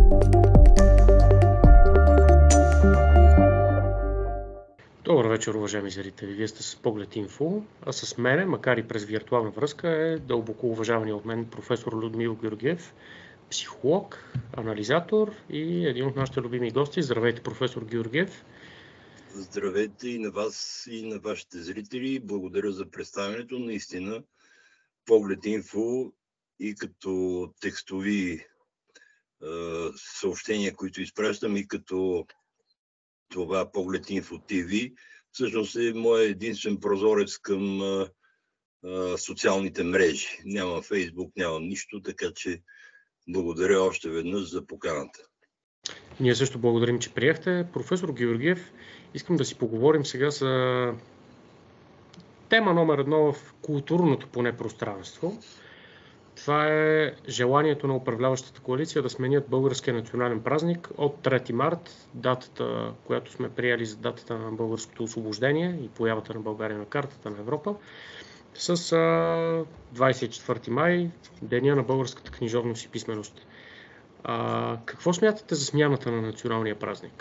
Добър вечер, уважаеми зрители. Вие сте с Поглед Инфо, а с мене, макар и през виртуална връзка, е дълбоко уважавания от мен професор Людмил Георгиев, психолог, анализатор и един от нашите любими гости. Здравейте, професор Георгиев. Здравейте и на вас, и на вашите зрители. Благодаря за представянето. Наистина, Поглед Инфо и като текстови съобщения, които изпращам, и като това Поглед Инфо ТВ, всъщност е моят единствен прозорец към социалните мрежи. Нямам Фейсбук, нямам нищо, така че благодаря още веднъж за поканата. Ние също благодарим, че приехте. Професор Георгиев, искам да си поговорим сега за тема номер 1 в културното поне пространство. Това е желанието на управляващата коалиция да сменят българския национален празник от 3 март, датата, която сме приели за датата на българското освобождение и появата на България на картата на Европа, с 24 май, деня на българската книжовност и писменост. Какво смятате за смяната на националния празник?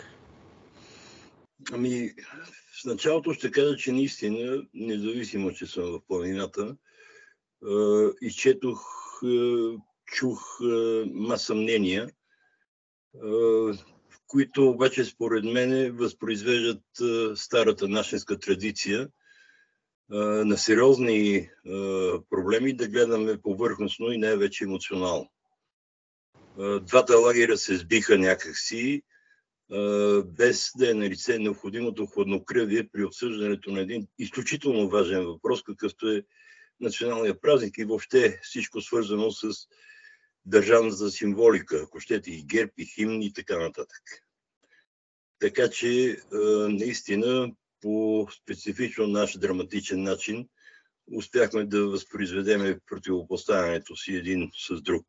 Ами, в началото ще кажа, че наистина, независимо, че съм в планината, изчетох, чух маса мнения, които обаче според мен възпроизвеждат старата нашинска традиция на сериозни проблеми да гледаме повърхностно и най-вече емоционално. Двата лагера се сбиха някакси, без да е налице необходимото хладнокръвие при обсъждането на един изключително важен въпрос, какъвто е националния празник и въобще всичко свързано с държавната символика, ако щете и герб, и химн и така нататък. Така че наистина по специфично наш драматичен начин успяхме да възпроизведем противопоставянето си един с друг.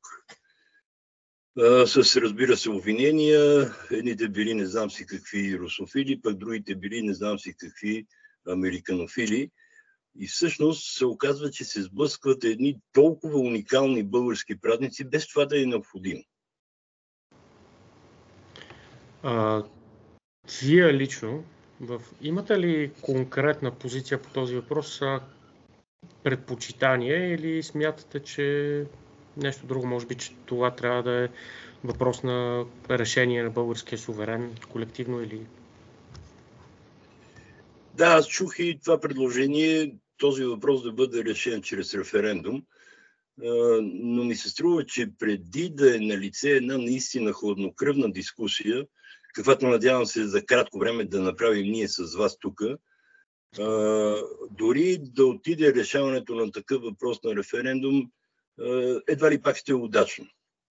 С, разбира се, обвинения, едните били не знам си какви русофили, пък другите били не знам си какви американофили. И всъщност се оказва, че се сблъскват едни толкова уникални български празници, без това да е необходимо. Вие лично, имате ли конкретна позиция по този въпрос, предпочитание, или смятате, че нещо друго, може би, че това трябва да е въпрос на решение на българския суверен, колективно или... Да, аз чух и това предложение, този въпрос да бъде решен чрез референдум, но ми се струва, че преди да е налице една наистина хладнокръвна дискусия, каквато надявам се за кратко време да направим ние с вас тук, дори да отиде решаването на такъв въпрос на референдум, едва ли пак ще е удачно.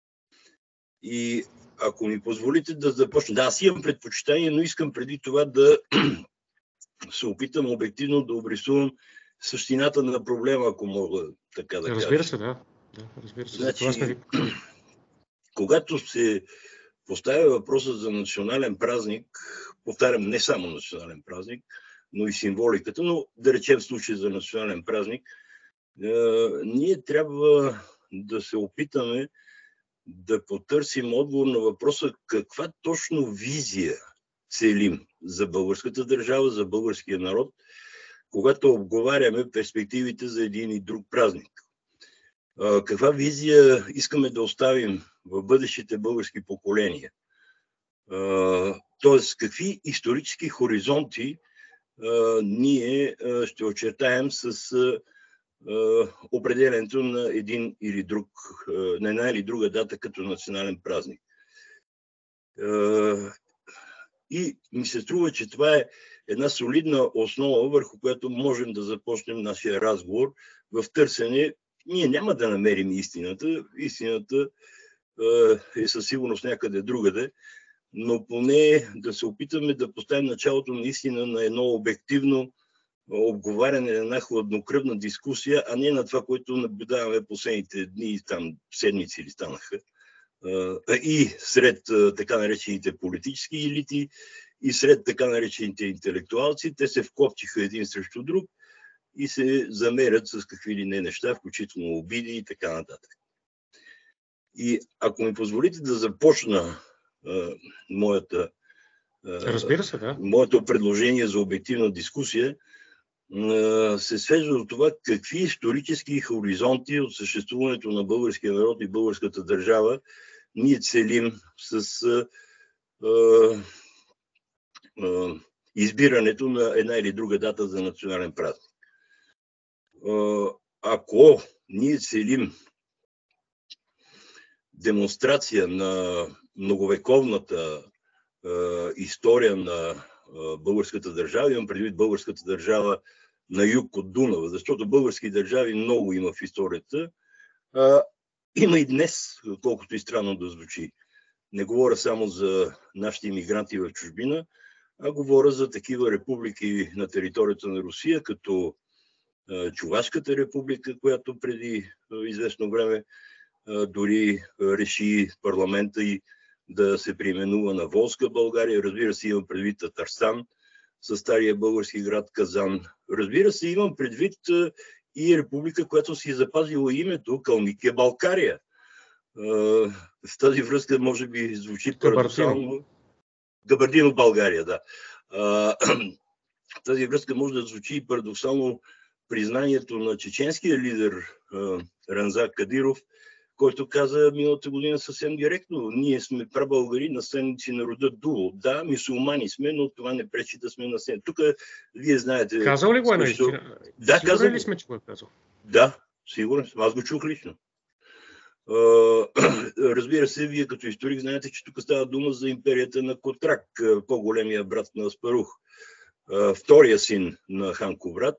И ако ми позволите да започна, да, аз имам предпочитание, но искам преди това да се опитам обективно да обрисувам същината на проблема, ако мога така да кажа. Разбира се, да. Разбира се. Значи, когато се поставя въпроса за национален празник, повтарям, не само национален празник, но и символиката, но да речем в случай за национален празник, ние трябва да се опитаме да потърсим отговор на въпроса каква точно визия целим за българската държава, за българския народ, когато обговаряме перспективите за един и друг празник. Каква визия искаме да оставим в бъдещите български поколения? Тоест, какви исторически хоризонти ние ще очертаем с определенето на един или друг, на една или друга дата като национален празник. И ми се струва, че това е една солидна основа, върху която можем да започнем нашия разговор в търсене. Ние няма да намерим истината. Истината е със сигурност някъде другаде, но поне да се опитаме да поставим началото наистина на едно обективно обговаряне, на една хладнокръвна дискусия, а не на това, което наблюдаваме последните дни, там седмици ли станаха, и сред така наречените политически елити, и сред така наречените интелектуалци. Те се вкопчиха един срещу друг и се замерят с какви ли не неща, включително обиди и така нататък. И ако ми позволите да започна Разбира се, да. Моето предложение за обективна дискусия се свежда до това какви исторически хоризонти от съществуването на българския народ и българската държава ние целим с избирането на една или друга дата за национален празник. Ако ние целим демонстрация на многовековната история на българската държава, имам предвид българската държава на юг от Дунава, защото български държави много има в историята. Има и днес, колкото и странно да звучи. Не говоря само за нашите имигранти в чужбина, а говоря за такива републики на територията на Русия, като Чувашката република, която преди известно време дори реши парламента и да се преименува на Волска България. Разбира се, имам предвид Татарстан със стария български град Казан. Разбира се, имам предвид и република, която си е запазила името Калмикия Балкария. В тази връзка може би звучи парадоксално. Габардино България, да. В тази връзка може да звучи и парадоксално признанието на чеченския лидер Рамзан Кадиров, който каза миналата година съвсем директно: ние сме прабългари, наследници на рода Дуло. Да, мюсюлмани сме, но това не пречи да сме наследници. Тук вие знаете... Казал ли го е наистина? Да, казал ли сме, че го е казал? Да, сигурен съм. Аз го чух лично. Разбира се, вие като историк знаете, че тук става дума за империята на Котрак, по-големия брат на Аспарух, втория син на хан Кубрат.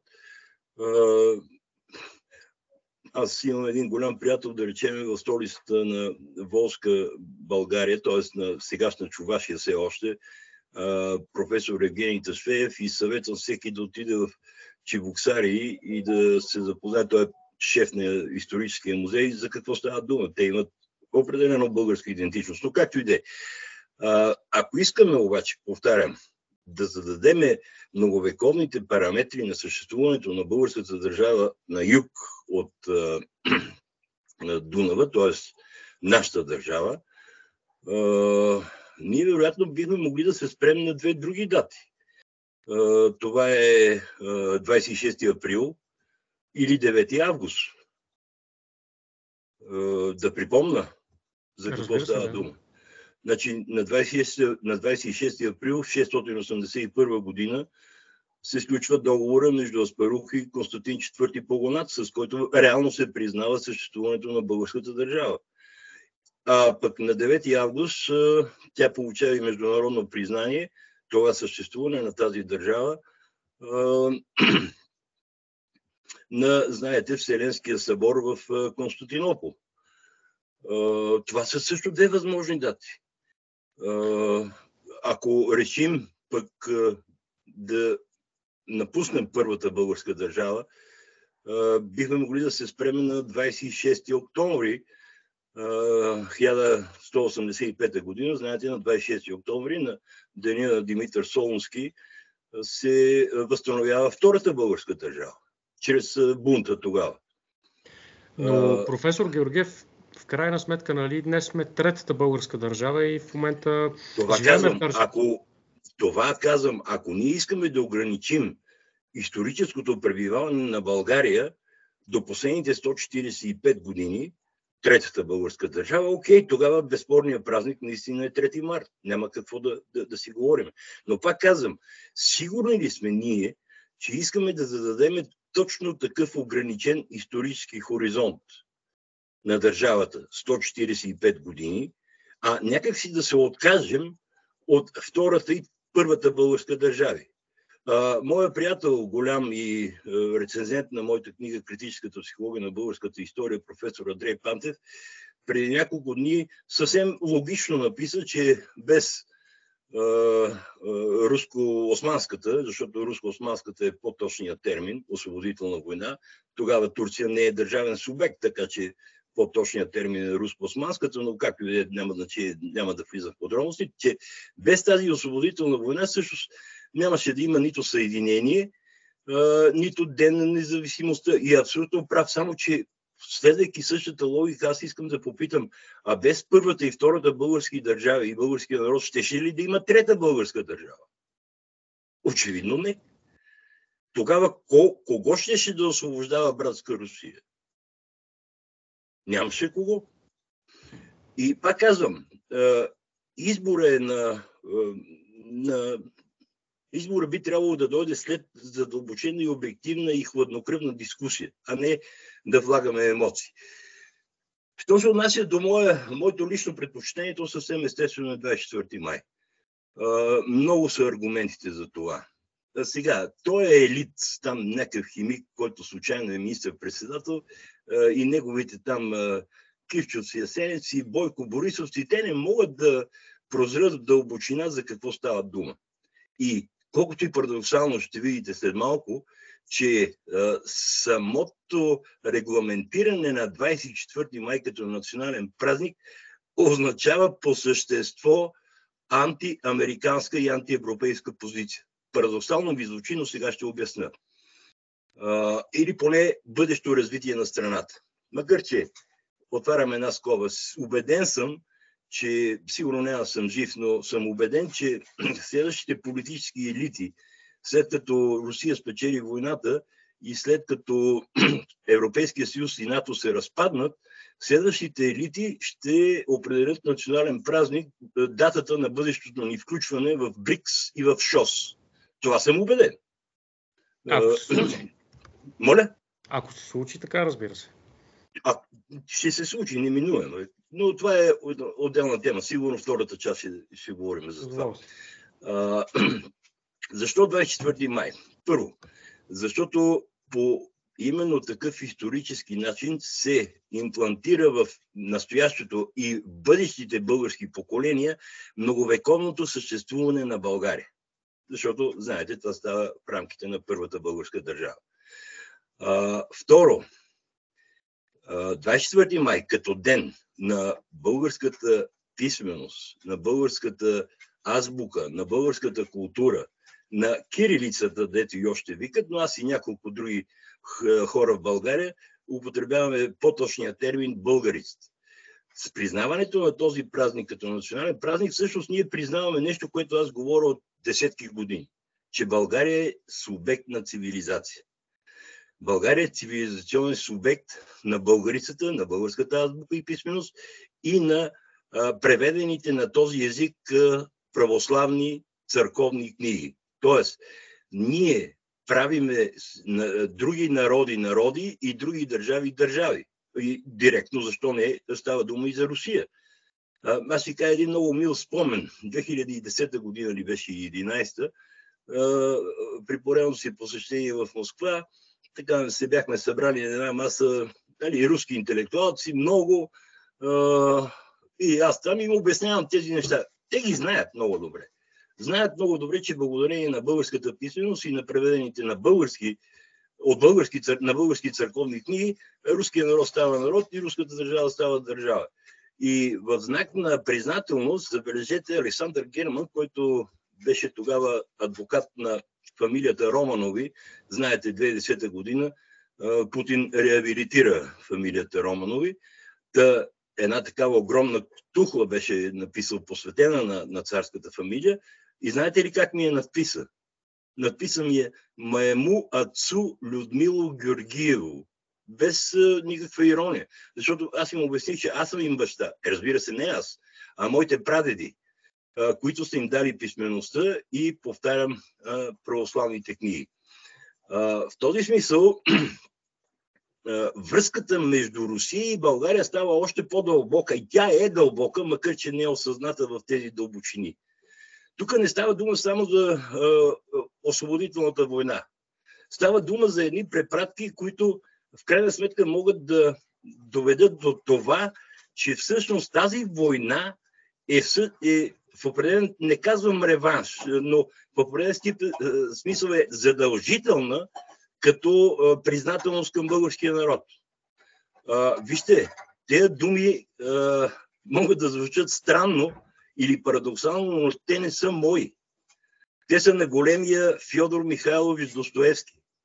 Аз имам един голям приятел, да речем, в столицата на Волска България, т.е. на сегашна Чувашия все още, професор Евгений Ташфеев, и съветвам всеки да отиде в Чебоксари и да се запознае. Той е шеф на историческия музей. За какво става дума? Те имат определено българска идентичност, но както и да е. Ако искаме обаче, повтарям, да зададеме многовековните параметри на съществуването на българската държава на юг от Дунава, т.е. нашата държава, ние вероятно бихме могли да се спрем на две други дати. Това е 26 април или 9 август. Да припомна за какво става дума. Значи, на 26 април 681 година се сключва договора между Аспарух и Константин IV Погонат, с който реално се признава съществуването на българската държава. А пък на 9 август тя получава и международно признание, това съществуване на тази държава на, знаете, Вселенския събор в Константинопол. Това са също две възможни дати. Ако решим пък да напуснем първата българска държава, бихме могли да се спреме на 26 октомври 1185 година. Знаете, на 26 октомври, на деня на Димитър Солунски, се възстановява втората българска държава, чрез бунта тогава. Но, професор Георгиев, в крайна сметка, нали, днес сме третата българска държава и в момента... Това казвам, ако ние искаме да ограничим историческото пребиваване на България до последните 145 години, третата българска държава, окей, тогава безспорният празник наистина е 3 март. Няма какво да си говорим. Но пак казвам, сигурни ли сме ние, че искаме да зададем точно такъв ограничен исторически хоризонт на държавата 145 години, а някак си да се откажем от втората и първата българска държави. Моя приятел, голям и рецензент на моята книга "Критическата психология на българската история", професор Андрей Пантев, преди няколко дни съвсем логично написа, че без руско-османската, защото руско-османската е по-точният термин, освободителна война, тогава Турция не е държавен субект, така че по-точният термин е руско-османската, но както и няма да влиза в подробности, че без тази освободителна война всъщност нямаше да има нито съединение, нито ден на независимостта. И абсолютно прав, само че следвайки същата логика, аз искам да попитам, а без първата и втората български държави и българския народ, щеше ли да има трета българска държава? Очевидно не. Тогава кого щеше да освобождава братска Русия? Нямаше кого. И пак казвам, избора избора би трябвало да дойде след задълбочена и обективна и хладнокръвна дискусия, а не да влагаме емоции. Що се отнася до моето лично предпочитание, то съвсем естествено е 24 май. Много са аргументите за това. Сега, той е елит, там някакъв химик, който случайно е министър-председател и неговите там кивчовци, асенеци, Бойко Борисовци, те не могат да прозрат в дълбочина за какво става дума. И колкото и парадоксално ще видите след малко, че самото регламентиране на 24 май като национален празник означава по същество антиамериканска и антиевропейска позиция. Парадоксално ви звучи, но сега ще обясня. Или поне бъдещо развитие на страната. Макар че, отварям една скоба, убеден съм, че сигурно няма съм жив, но съм убеден, че следващите политически елити, след като Русия спечели войната и след като Европейския съюз и НАТО се разпаднат, следващите елити ще определят национален празник, датата на бъдещото ни включване в БРИКС и в ШОС. Това съм убеден. Ако се случи. Моля? Ако се случи, така, разбира се. Ще се случи, неминуемо. Но това е отделна тема. Сигурно втората част ще говорим за това. Защо 24 май? Първо, защото по именно такъв исторически начин се имплантира в настоящото и бъдещите български поколения многовековното съществуване на България. Защото, знаете, това става в рамките на първата българска държава. Второ, 24 май като ден на българската писменост, на българската азбука, на българската култура, на кирилицата, дето и още викат, но аз и няколко други хора в България употребяваме по-точния термин българицата. С признаването на този празник като национален празник, всъщност ние признаваме нещо, което аз говоря от десетки години, че България е субект на цивилизация. България е цивилизационен субект на българицата, на българската азбука и писменост и на преведените на този език православни църковни книги. Тоест, ние правиме други народи и други държави. И директно, защо не, става дума и за Русия. Аз си кажа един много мил спомен. 2010 година ли беше и 2011, при поредно си посещение в Москва, така се бяхме събрали на една маса руски интелектуалци, много, и аз там им обяснявам тези неща. Те ги знаят много добре. Знаят много добре, че благодарение на българската писменост и на преведените на български църковни книги, руският народ става народ и руската държава става държава. И в знак на признателност, забележете, Александър Герман, който беше тогава адвокат на фамилията Романови, знаете, 2010 година Путин реабилитира фамилията Романови. Една такава огромна тухла беше написал, посветена на царската фамилия. И знаете ли как ми е надписа? Надписа ми е Моему отцу Людмило Георгиево. Без никаква ирония. Защото аз им обясних, че аз съм им баща. Разбира се, не аз, а моите прадеди, които са им дали писмеността и, повтарям, православните книги. В този смисъл връзката между Русия и България става още по-дълбока. И тя е дълбока, макар че не е осъзната в тези дълбочини. Тук не става дума само за освободителната война. Става дума за едни препратки, които в крайна сметка могат да доведат до това, че всъщност тази война е в определен, не казвам реванш, но в определен смисъл е задължителна като признателност към българския народ. Вижте, тези думи могат да звучат странно или парадоксално, но те не са мои. Те са на големия Фьодор Михайлович Достоевски.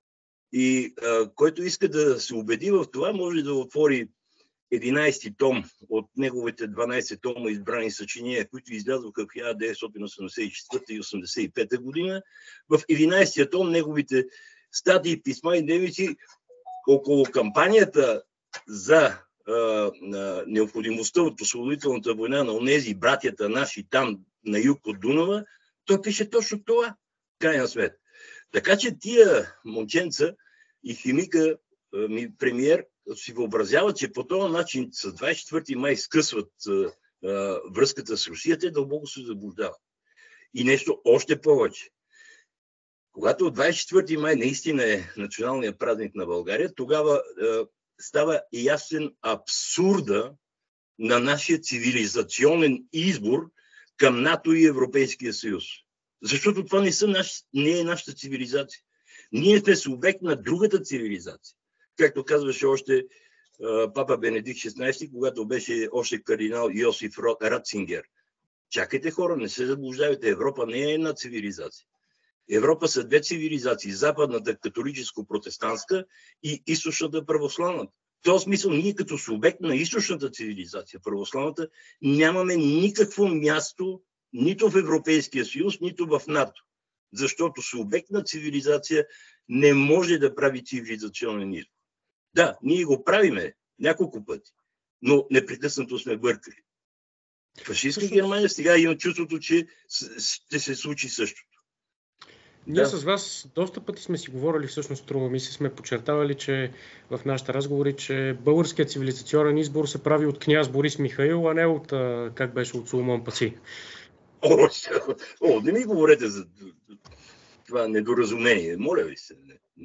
И който иска да се убеди в това, може да отвори 11 том от неговите 12 тома избрани съчинения, които излязоха в 1984 и 1985 година. В 11 том неговите статии, писма и дневници около кампанията за необходимостта от освободителната война на онези братята наши там на юг от Дунава, той пише точно това, крайна свет. Така че тия момченца и химика, премиер, си въобразява, че по този начин с 24 май скъсват връзката с Русия, те дълбоко се заблуждават. И нещо още повече. Когато 24 май наистина е националният празник на България, тогава става ясен абсурда на нашия цивилизационен избор към НАТО и Европейския съюз. Защото това не е нашата цивилизация. Ние сме субект на другата цивилизация. Както казваше още папа Бенедикт XVI, когато беше още кардинал Йосиф Ратцингер. Чакайте, хора, не се заблуждавайте. Европа не е една цивилизация. Европа са две цивилизации. Западната католическо-протестантска и източната православна. В този смисъл ние като субект на източната цивилизация, православната, нямаме никакво място нито в Европейския съюз, нито в НАТО. Защото субект на цивилизация не може да прави цивилизационен избор. Да, ние го правиме няколко пъти, но непрекъснато сме бъркали. Фашистска Германия сега има чувството, че ще се случи същото. Ние с вас доста пъти сме си говорили, всъщност струва ми се, сме подчертавали, че в нашите разговори, че българският цивилизационен избор се прави от княз Борис Михаил, а не от, как беше, от Соломон Паси. Не ми говорете за това недоразумение. Моля ви се.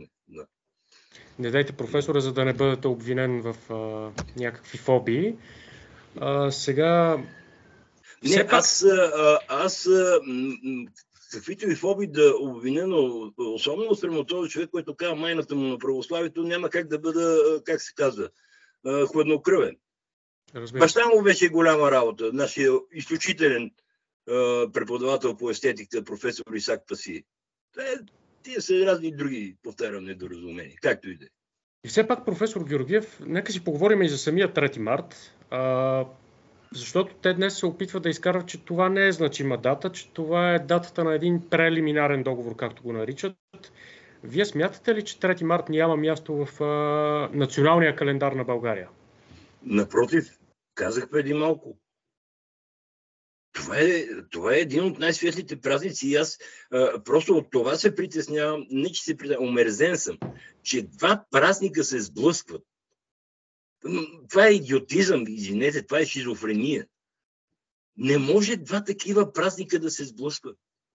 Не дайте, професора, за да не бъдете обвинен в някакви фобии. Сега... Не, аз каквито и фобии да обвиня, но особено спрямо този човек, който казва майната му на православието, няма как да бъда, как се казва, хладнокръвен. Баща му беше голяма работа. Нашия изключителен преподавател по естетика, професор Исак Паси. Тия са разни други, повтарям, недоразумения. Както и да е. И все пак, професор Георгиев, нека си поговорим и за самия 3 март. Защото те днес се опитват да изкарват, че това не е значима дата, че това е датата на един прелиминарен договор, както го наричат. Вие смятате ли, че 3 март няма място в националния календар на България? Напротив, казах преди малко. Това е един от най-светлите празници и аз просто от това се притеснявам, не че се притеснявам, омерзен съм, че два празника се сблъскват. Това е идиотизъм, извинете, това е шизофрения. Не може два такива празника да се сблъскват.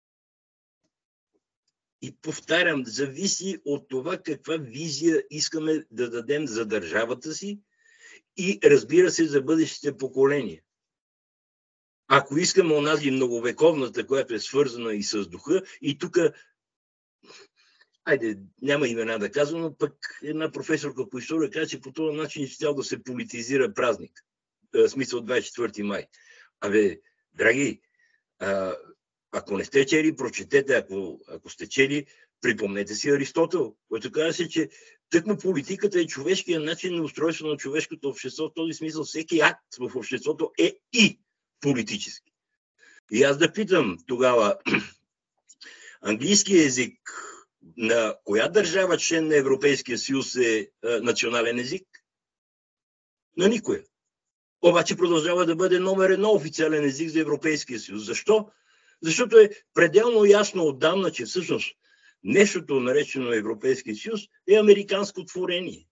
И повтарям, зависи от това каква визия искаме да дадем за държавата си и разбира се за бъдещите поколения. Ако искаме онази многовековната, която е свързана и с духа, и тук, няма имена да казвам, но пък една професорка по история каза, че по този начин ще да се политизира празник. В смисъл 24 май. Драги, ако не сте чели, прочетете, ако сте чели, припомнете си Аристотел, който казва, че тъкмо политиката е човешкия начин на устройство на човешкото общество. В този смисъл всеки акт в обществото е и политически. И аз да питам тогава, английския език на коя държава член на Европейския съюз е национален език? На никоя. Обаче продължава да бъде номер 1 официален език за Европейския съюз. Защо? Защото е пределно ясно отдавна, че всъщност нещото, наречено Европейския съюз, е американско творение.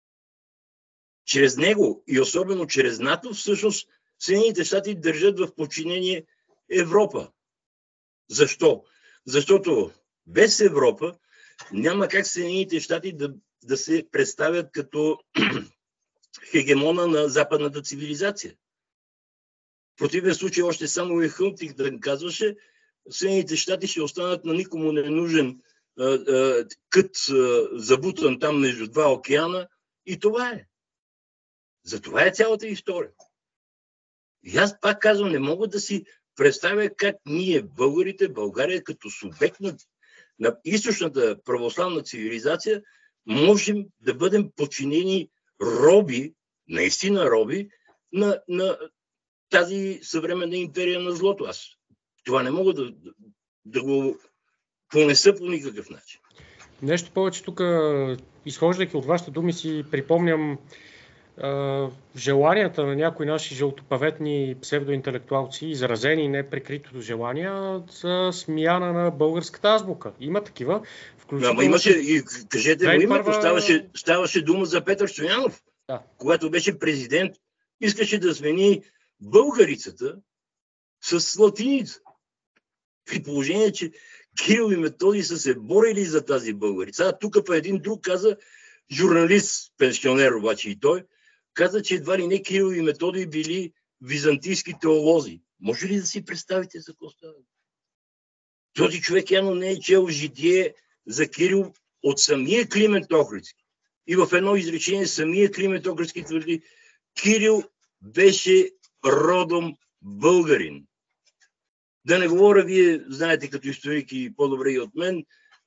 Чрез него и особено чрез НАТО, всъщност Съединените щати държат в подчинение Европа. Защо? Защото без Европа няма как Съединените щати да се представят като хегемона на западната цивилизация. В противен случай още само и Хънтинг да казваше, Съединените щати ще останат на никому ненужен кът, забутан там между два океана и това е. Затова е цялата история. И аз пак казвам, не мога да си представя как ние, българите, България, като субект на източната православна цивилизация, можем да бъдем подчинени роби, наистина роби, на тази съвременна империя на злото. Аз това не мога да го понеса по никакъв начин. Нещо повече тук, изхождайки от вашите думи, си припомням желанията на някои наши жълтопаветни псевдоинтелектуалци, изразени неприкритото желания за смяна на българската азбука. Има такива. Ама имаше, и кажете му името, ставаше дума за Петър Стоянов. Да. Когато беше президент, искаше да смени българицата с латиница. При положение, че Кирил и Методий са се борили за тази българица. А тук по един друг каза, журналист, пенсионер обаче и той, каза, че едва ли не Кирил и Методий били византийски теолози. Може ли да си представите за какво става? Този човек явно не е чел житие за Кирил от самия Климент Охридски. И в едно изречение самия Климент Охридски твърди, Кирил беше родом българин. Да не говоря, вие знаете като историк и по-добре и от мен,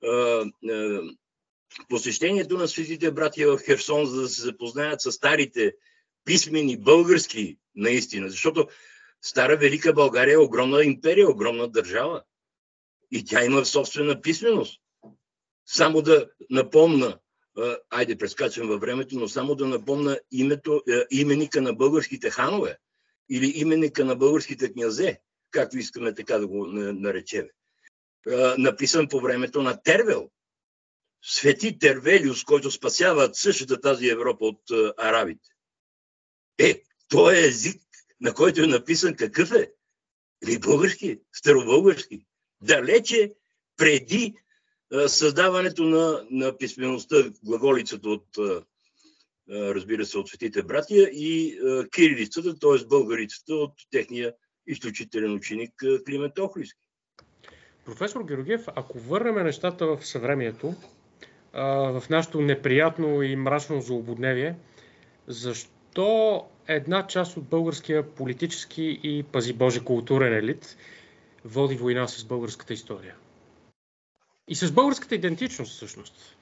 посещението на светите братия в Херсон, за да се запознаят с старите писмени български наистина, защото Стара Велика България е огромна империя, огромна държава и тя има собствена писменост. Само да напомна, айде прескачам във времето, но само да напомна именика на българските ханове или именика на българските князе, както искаме така да го наречем. Написан по времето на Тервел. Свети Тервелиус, който спасява същата тази Европа от арабите. Той е език, на който е написан какъв е? Български, старобългарски. Далече преди създаването на писмеността, глаголицата от, разбира се, от светите братия и кирилицата, т.е. българицата от техния изключителен ученик Климент Охридски. Професор Георгиев, ако върнем нещата в съвремието, в нашето неприятно и мрачно злободневие, защо една част от българския политически и, пази Боже, културен елит води война с българската история? И с българската идентичност, всъщност.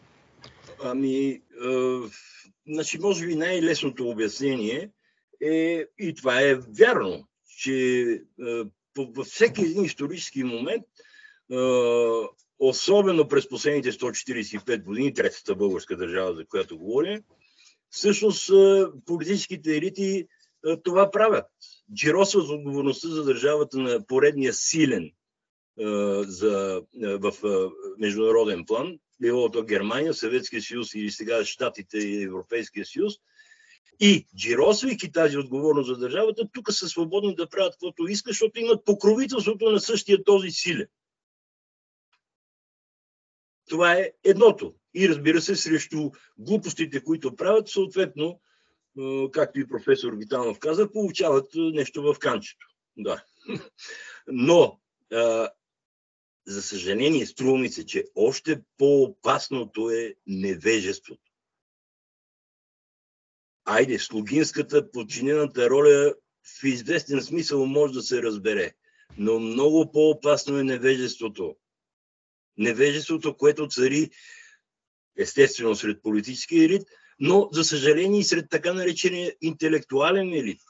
Значи, може би най-лесното обяснение е, и това е вярно, че във всеки един исторически момент, особено през последните 145 години, третата българска държава, за която говорим, всъщност политическите елити това правят. Джиросват отговорността за държавата на поредния силен в международен план, било то Германия, Съветския съюз или сега Щатите и Европейския съюз. И джиросвайки тази отговорност за държавата, тук са свободни да правят каквото искат, защото имат покровителството на същия този силен. Това е едното. И разбира се, срещу глупостите, които правят, съответно, както и професор Витанов каза, получават нещо в канчето. Да. Но, за съжаление, струва ми се, че още по-опасното е невежеството. Айде, слугинската подчинената роля в известен смисъл може да се разбере, но много по-опасно е невежеството. Невежеството, което цари естествено сред политическия елит, но за съжаление и сред така наречения интелектуален елит.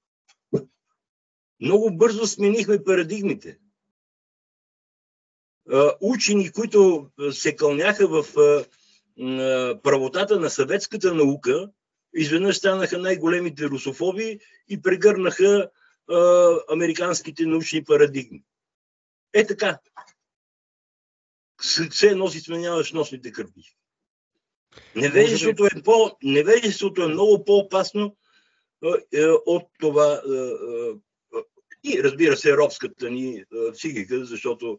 Много бързо сменихме парадигмите. Учени, които се кълняха в правотата на съветската наука, изведнъж станаха най-големите русофоби и прегърнаха американските научни парадигми. Е така. Все едно си сменяваш носните кърпички. Невежеството е много по-опасно от това и разбира се робската ни психика, защото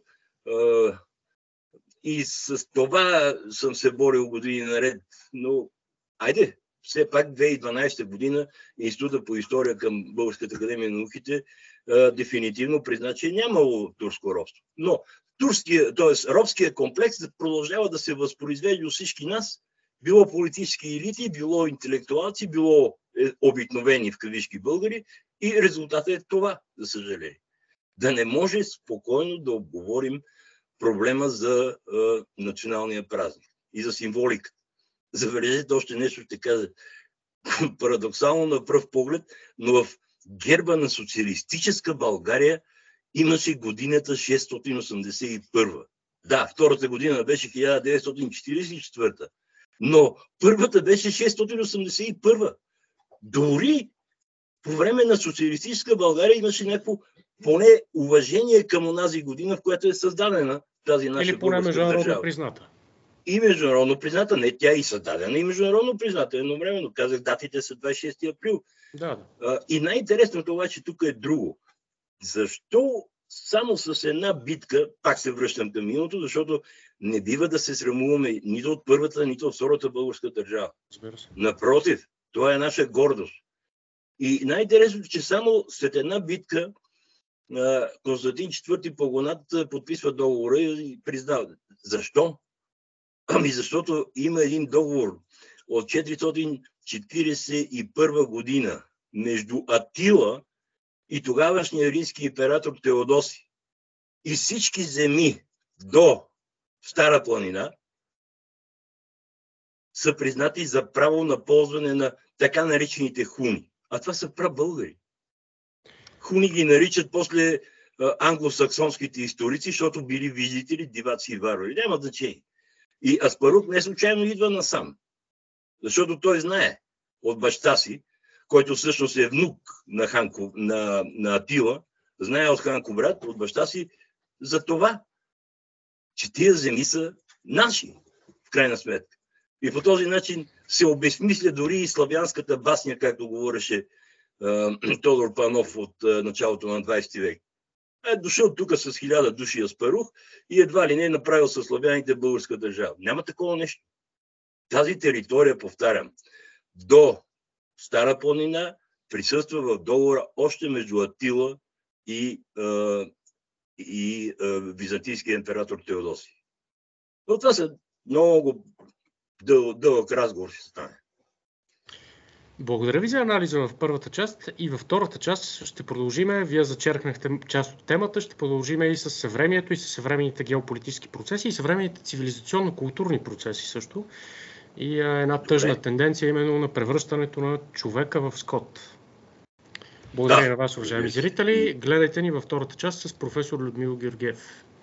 и с това съм се борил години наред, но айде, все пак 2012 година Института по история към Българската академия на науките дефинитивно призна, че е нямало турско робство. Но робския комплекс продължава да се възпроизвежда от всички нас, било политически елити, било интелектуалци, било обикновени в кавички българи и резултатът е това, за съжаление. Да не може спокойно да обговорим проблема за националния празник и за символиката. забележете, още нещо ще кажа. Парадоксално на пръв поглед, но в герба на социалистическа България имаше годината 681. Да, втората година беше 1944, но първата беше 681. Дори по време на социалистическа България имаше някакво поне уважение към онази година, в която е създадена тази наша или поне международно държава. Призната. И международно призната, не тя и създадена, и международно призната. Едновременно казах, датите са 26 април. Да. И най-интересното обаче тук е друго. Защо само с една битка, пак се връщам към миналото, защото не бива да се срамуваме нито от първата, нито от втората българска държава. Напротив, това е наша гордост. И най-интересното, че само след една битка Константин IV Погонат подписва договора и признава. Защо? Ами защото има един договор от 441 година между Атила и тогавашния римски император Теодоси. И всички земи до Стара планина са признати за право на ползване на така наречените хуни. А това са прабългари. Хуни ги наричат после англосаксонските историци, защото били визители, диваци и варвари. Няма значение. И Аспарух не случайно идва насам. Защото той знае от баща си, който всъщност е внук на Атила, знае от Ханко брат, от баща си, за това, че тия земи са наши, в крайна сметка. И по този начин се обезмисля дори и славянската басня, както говореше Тодор Панов от началото на 20 век. Е дошъл тук с 1000 души Аспарух и едва ли не е направил със славяните българска държава. Няма такова нещо. Тази територия, повтарям, до Стара планина присъства в договора още между Атила и византийския император Теодоси. Но това са много дълъг разговор ще стане. Благодаря ви за анализа в първата част и във втората част ще продължиме. Вие зачеркнахте част от темата, ще продължиме и с съвремието, и с съвременните геополитически процеси, и съвременните цивилизационно-културни процеси също. И една тъжна тенденция именно на превръщането на човека в скот. Благодаря на вас, уважаеми зрители. Гледайте ни във втората част с професор Людмил Георгиев.